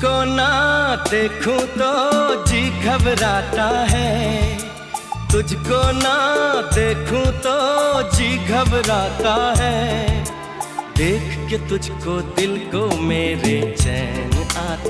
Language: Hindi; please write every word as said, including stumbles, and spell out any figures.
तुझको ना देखूं तो जी घबराता है, तुझको ना देखूं तो जी घबराता है। देख के तुझको दिल को मेरे चैन आता